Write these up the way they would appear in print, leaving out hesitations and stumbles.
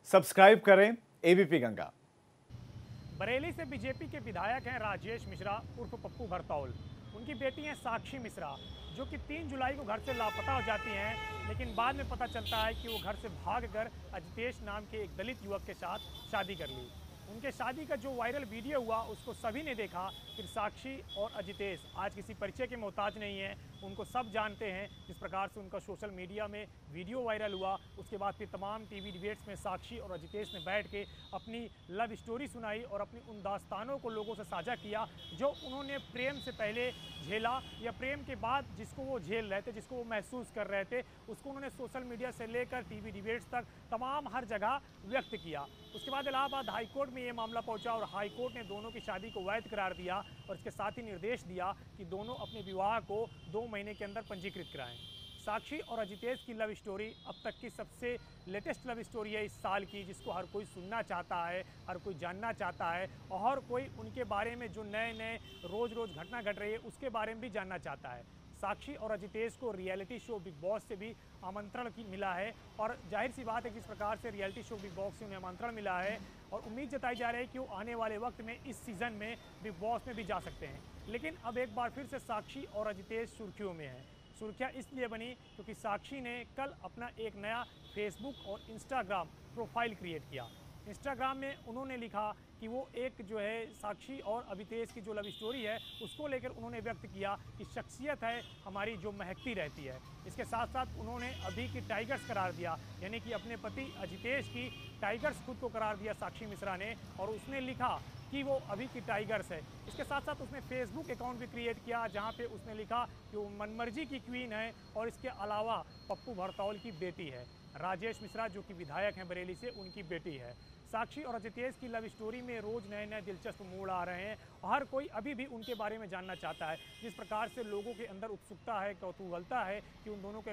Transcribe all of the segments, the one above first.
Subscribe करें ABP Ganga. Bareilly से BJP के विधायक हैं राजेश मिश्रा उर्फ पप्पू भरतौल। उनकी बेटी हैं साक्षी मिश्रा, जो कि 3 जुलाई को घर से लापता हो जाती हैं, लेकिन बाद में पता चलता है कि वो घर से भागकर अजितेश नाम के एक दलित युवक के साथ शादी कर ली। उनके शादी का जो वायरल वीडियो हुआ उसको सभी ने देखा। फिर साक्षी और अजितेश आज किसी परिचय के मोहताज नहीं है, उनको सब जानते हैं। जिस प्रकार से उनका सोशल मीडिया में वीडियो वायरल हुआ, उसके बाद फिर तमाम टीवी डिबेट्स में साक्षी और अजितेश ने बैठ के अपनी लव स्टोरी सुनाई और अपनी उन दास्तानों को लोगों से साझा किया जो उन्होंने प्रेम से पहले झेला या प्रेम के बाद जिसको वो झेल रहे थे, जिसको वो महसूस कर रहे थे, उसको उन्होंने सोशल मीडिया से लेकर टीवी डिबेट्स तक तमाम हर जगह व्यक्त किया। उसके बाद इलाहाबाद हाईकोर्ट में ये मामला पहुंचा और हाईकोर्ट ने दोनों की शादी को वैध करार दिया और इसके साथ ही निर्देश दिया कि दोनों अपने विवाह को 2 महीने के अंदर पंजीकृत कराएं। साक्षी और अजितेश की लव स्टोरी अब तक की सबसे लेटेस्ट लव स्टोरी है इस साल की, जिसको हर कोई सुनना चाहता है, हर कोई जानना चाहता है और हर कोई उनके बारे में जो नए नए रोज़ घटना घट रही है उसके बारे में भी जानना चाहता है। साक्षी और अजितेश को रियलिटी शो बिग बॉस से भी आमंत्रण मिला है और जाहिर सी बात है कि इस प्रकार से रियलिटी शो बिग बॉस से उन्हें आमंत्रण मिला है और उम्मीद जताई जा रही है कि वो आने वाले वक्त में इस सीज़न में बिग बॉस में भी जा सकते हैं। लेकिन अब एक बार फिर से साक्षी और अजितेश सुर्खियों में हैं। सुर्खियाँ इसलिए बनी क्योंकि साक्षी ने कल अपना एक नया फेसबुक और इंस्टाग्राम प्रोफाइल क्रिएट किया। इंस्टाग्राम में उन्होंने लिखा कि वो एक जो है साक्षी और अजितेश की जो लव स्टोरी है उसको लेकर उन्होंने व्यक्त किया कि शख्सियत है हमारी जो महकती रहती है। इसके साथ साथ उन्होंने अभी की टाइगर्स करार दिया, यानी कि अपने पति अजितेश की टाइगर्स खुद को करार दिया साक्षी मिश्रा ने, और उसने लिखा कि वो अभी की टाइगर्स है। इसके साथ साथ उसने फेसबुक अकाउंट भी क्रिएट किया जहाँ पे उसने लिखा कि वो मनमर्जी की क्वीन है और इसके अलावा पप्पू भरतौल की बेटी है। राजेश मिश्रा जो कि विधायक हैं बरेली से, उनकी बेटी है। साक्षी और अजितेश की लव स्टोरी में रोज़ नए नए दिलचस्प मोड़ आ रहे हैं और हर कोई अभी भी उनके बारे में जानना चाहता है। जिस प्रकार से लोगों के अंदर उत्सुकता है, कौतूहलता है कि उन दोनों के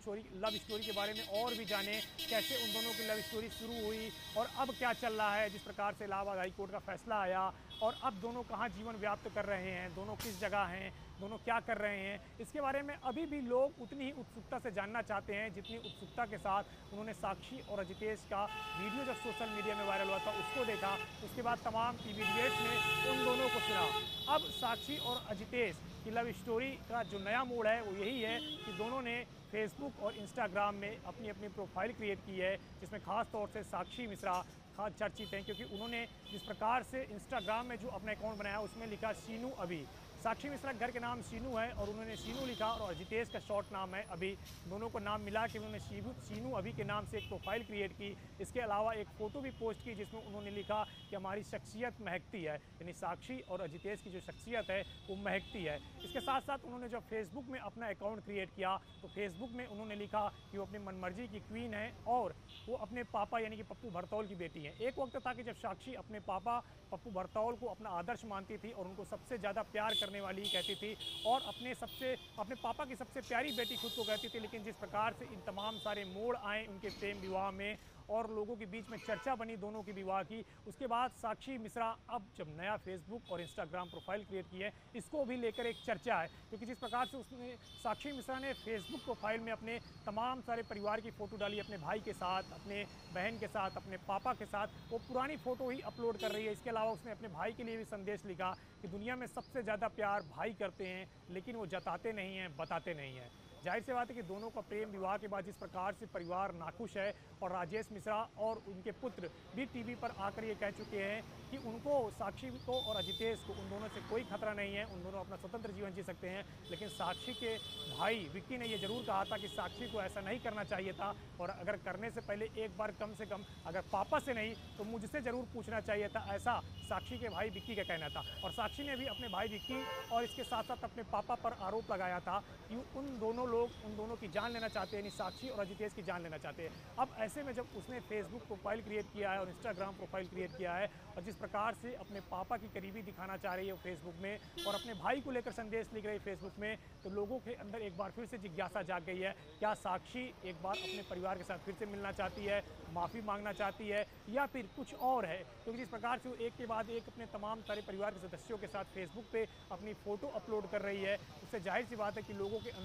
लव स्टोरी के बारे में और भी जानें, कैसे उन दोनों की लव स्टोरी शुरू हुई और अब क्या चल रहा है। जिस प्रकार से इलाहाबाद हाईकोर्ट का फैसला आया और अब दोनों कहाँ जीवन व्याप्त कर रहे हैं, दोनों किस जगह हैं, दोनों क्या कर रहे हैं, इसके बारे में अभी भी लोग उतनी ही उत्सुकता से जानना चाहते हैं जितनी उत्सुकता के साथ उन्होंने साक्षी और अजितेश का वीडियो जब सोशल मीडिया में वायरल हुआ था उसको देखा। उसके बाद तमाम टीवी डिबेट्स में उन दोनों को सुना। अब साक्षी और अजितेश की लव स्टोरी का जो नया मोड़ है वो यही है कि दोनों ने फेसबुक और इंस्टाग्राम में अपनी अपनी प्रोफाइल क्रिएट की है, जिसमें खास तौर से साक्षी मिश्रा खास चर्चित हैं क्योंकि उन्होंने जिस प्रकार से इंस्टाग्राम में जो अपना अकाउंट बनाया उसमें लिखा सीनू अभी। साक्षी मिश्रा घर के नाम सीनू है और उन्होंने सीनू लिखा और अजितेश का शॉर्ट नाम है अभी। दोनों को नाम मिला कि उन्होंने सीनू अभी के नाम से एक प्रोफाइल क्रिएट की। इसके अलावा एक फ़ोटो भी पोस्ट की जिसमें उन्होंने लिखा कि हमारी शख्सियत महकती है, यानी साक्षी और अजितेश की जो शख्सियत है वो महकती है। इसके साथ साथ उन्होंने जब फेसबुक में अपना अकाउंट क्रिएट किया तो फेसबुक में उन्होंने लिखा कि वो अपनी मनमर्जी की क्वीन है और वो अपने पापा यानी कि पप्पू भरतौल की बेटी है। एक वक्त था कि जब साक्षी अपने पापा पप्पू भरतौल को अपना आदर्श मानती थी और उनको सबसे ज़्यादा प्यार करने वाली कहती थी और अपने पापा की सबसे प्यारी बेटी खुद को कहती थी। लेकिन जिस प्रकार से इन तमाम सारे मोड़ आए उनके प्रेम विवाह में और लोगों के बीच में चर्चा बनी दोनों के विवाह की, उसके बाद साक्षी मिश्रा अब जब नया फेसबुक और इंस्टाग्राम प्रोफाइल क्रिएट की है इसको भी लेकर एक चर्चा है। क्योंकि जिस प्रकार से उसने साक्षी मिश्रा ने फेसबुक प्रोफाइल में अपने तमाम सारे परिवार की फ़ोटो डाली, अपने भाई के साथ, अपने बहन के साथ, अपने पापा के साथ, वो पुरानी फ़ोटो ही अपलोड कर रही है। इसके अलावा उसने अपने भाई के लिए भी संदेश लिखा कि दुनिया में सबसे ज़्यादा प्यार भाई करते हैं, लेकिन वो जताते नहीं हैं, बताते नहीं हैं। जाहिर सी बात है कि दोनों का प्रेम विवाह के बाद जिस प्रकार से परिवार नाखुश है और राजेश मिश्रा और उनके पुत्र भी टीवी पर आकर ये कह चुके हैं कि उनको, साक्षी को और अजितेश को, उन दोनों से कोई खतरा नहीं है, उन दोनों अपना स्वतंत्र जीवन जी सकते हैं। लेकिन साक्षी के भाई विक्की ने ये ज़रूर कहा था कि साक्षी को ऐसा नहीं करना चाहिए था और अगर करने से पहले एक बार कम से कम अगर पापा से नहीं तो मुझसे ज़रूर पूछना चाहिए था, ऐसा साक्षी के भाई विक्की का कहना था। और साक्षी ने भी अपने भाई विक्की और इसके साथ साथ अपने पापा पर आरोप लगाया था कि उन दोनों की जान लेना चाहते हैं, यानी साक्षी और अजितेश की जान लेना चाहते हैं। अब ऐसे में जब उसने फेसबुक प्रोफाइल क्रिएट किया है और इंस्टाग्राम प्रोफाइल क्रिएट किया है और जिस प्रकार से अपने पापा की करीबी दिखाना चाह रही है फेसबुक में और अपने भाई को लेकर संदेश लिख रही है फेसबुक में, तो लोगों के अंदर एक बार फिर से जिज्ञासा जाग गई है, क्या साक्षी एक बार अपने परिवार के साथ फिर से मिलना चाहती है, माफ़ी मांगना चाहती है या फिर कुछ और है। क्योंकि जिस प्रकार से वो एक के बाद एक अपने तमाम सारे परिवार के सदस्यों के साथ फेसबुक पे अपनी फ़ोटो अपलोड कर रही है, उससे जाहिर सी बात है कि लोगों के अंदर इस बात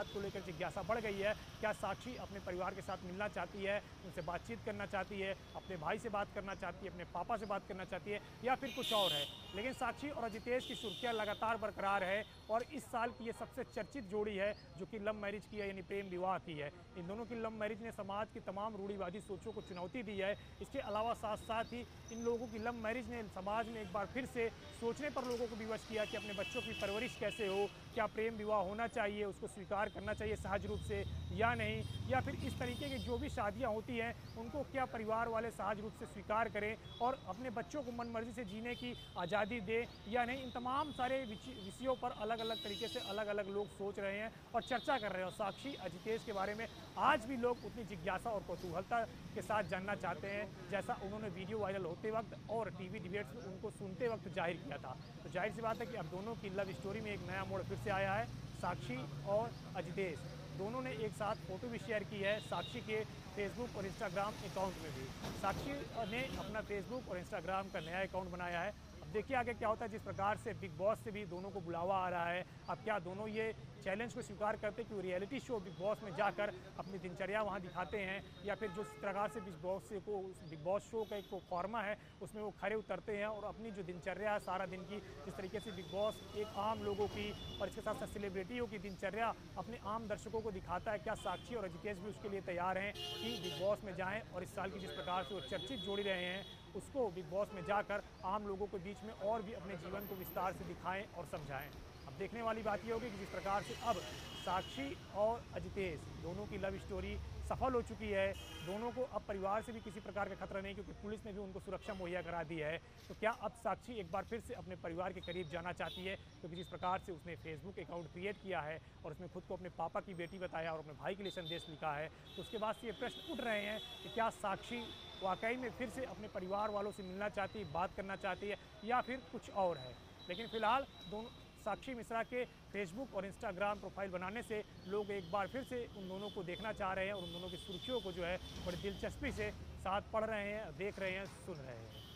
बात को लेकर जिज्ञासा बढ़ गई है। क्या साक्षी अपने परिवार के साथ मिलना चाहती है, उनसे बातचीत करना चाहती है, अपने भाई से बात करना चाहती है, अपने पापा से बात करना चाहती है, या फिर कुछ और है? लेकिन साक्षी और अजितेश की सुर्खियां लगातार बरकरार है और इस साल की ये सबसे चर्चित जोड़ी है जो कि लव मैरिज की है, यानी प्रेम विवाह की है। इन दोनों की लव मैरिज ने समाज की तमाम रूढ़िवादी सोचों को चुनौती दी है। इसके अलावा साथ साथ ही इन लोगों की लव मैरिज ने समाज में एक बार फिर से सोचने पर लोगों को विवश किया कि अपने बच्चों की परवरिश कैसे हो, क्या प्रेम विवाह होना चाहिए, उसको स्वीकार करना चाहिए सहज रूप से या नहीं, या फिर इस तरीके की जो भी शादियां होती हैं उनको क्या परिवार वाले सहज रूप से स्वीकार करें और अपने बच्चों को मनमर्जी से जीने की आज़ादी दें या नहीं। इन तमाम सारे विषयों पर अलग अलग तरीके से अलग अलग लोग सोच रहे हैं और चर्चा कर रहे हैं। और साक्षी अजितेश के बारे में आज भी लोग उतनी जिज्ञासा और कौतूहलता के साथ जानना चाहते हैं जैसा उन्होंने वीडियो वायरल होते वक्त और टीवी डिबेट्स में उनको सुनते वक्त जाहिर किया था। तो जाहिर सी बात है कि अब दोनों की लव स्टोरी में एक नया मोड़ फिर से आया है। साक्षी और अजितेश दोनों ने एक साथ फोटो भी शेयर की है, साक्षी के फेसबुक और इंस्टाग्राम अकाउंट में भी। साक्षी ने अपना फेसबुक और इंस्टाग्राम का नया अकाउंट बनाया है। अब देखिए आगे क्या होता है। जिस प्रकार से बिग बॉस से भी दोनों को बुलावा आ रहा है, अब क्या दोनों ये चैलेंज को स्वीकार करते कि वो रियलिटी शो बिग बॉस में जाकर अपनी दिनचर्या वहाँ दिखाते हैं, या फिर जिस प्रकार से बिग बॉस शो का एक फॉर्मा है उसमें वो खरे उतरते हैं और अपनी जो दिनचर्या है सारा दिन की, जिस तरीके से बिग बॉस एक आम लोगों की और इसके साथ साथ सेलिब्रिटियों की दिनचर्या अपने आम दर्शकों को दिखाता है, क्या साक्षी और अजितेश भी उसके लिए तैयार हैं कि बिग बॉस में जाएँ और इस साल की जिस प्रकार से वो चर्चित जोड़ी रहे हैं उसको बिग बॉस में जाकर आम लोगों के बीच में और भी अपने जीवन को विस्तार से दिखाएं और समझाएं। अब देखने वाली बात ये होगी कि जिस प्रकार से अब साक्षी और अजितेश दोनों की लव स्टोरी सफल हो चुकी है, दोनों को अब परिवार से भी किसी प्रकार का खतरा नहीं क्योंकि पुलिस ने भी उनको सुरक्षा मुहैया करा दी है। तो क्या अब साक्षी एक बार फिर से अपने परिवार के करीब जाना चाहती है? क्योंकि जिस प्रकार से उसने फेसबुक अकाउंट क्रिएट किया है और उसमें खुद को अपने पापा की बेटी बताया और अपने भाई के लिए संदेश लिखा है, तो उसके बाद से ये प्रश्न उठ रहे हैं कि क्या साक्षी वाकई में फिर से अपने परिवार वालों से मिलना चाहती है, बात करना चाहती है, या फिर कुछ और है? लेकिन फिलहाल दोनों साक्षी मिश्रा के फेसबुक और इंस्टाग्राम प्रोफाइल बनाने से लोग एक बार फिर से उन दोनों को देखना चाह रहे हैं और उन दोनों की सुर्खियों को जो है बड़ी दिलचस्पी से साथ पढ़ रहे हैं, देख रहे हैं, सुन रहे हैं।